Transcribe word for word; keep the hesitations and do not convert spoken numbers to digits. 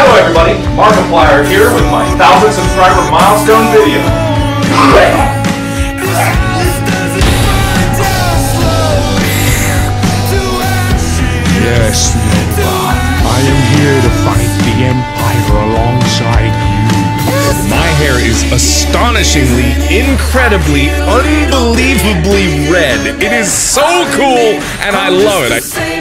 Hello everybody, Markiplier here with my thousand subscriber milestone video. Yes, Nova. I am here to fight the Empire alongside you. My hair is astonishingly, incredibly, unbelievably red. It is so cool, and I love it. I